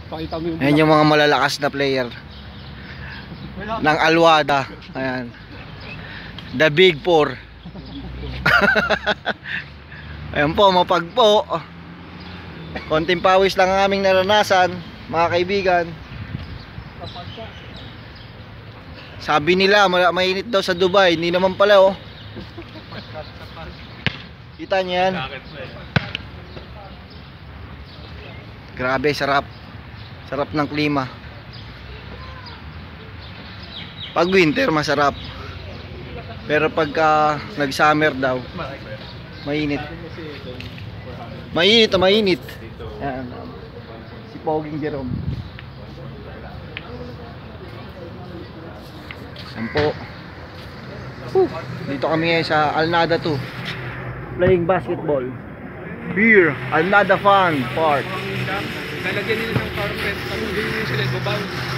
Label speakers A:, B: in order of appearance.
A: Pakita mo yung
B: Ayan yung mga malalakas na player ng Alwada. Ayan. The Big Four. Ayan po, mapagpo. Konting pawis lang ang aming naranasan, mga kaibigan. Sabi nila mainit daw sa Dubai, hindi naman pala oh. Kita niyo yan? Grabe, sarap. Sarap ng klima. Pag winter masarap. Pero pagka nag-summer daw, mainit. Mainit, mainit. Yan, si Poging Jerome. Sampo. Dito kami ngayon sa Alnada 2. Playing basketball. Here, Alnada Fun Park.
A: Lalagyan nila ng carpet, tapos ganyan sila, babaw.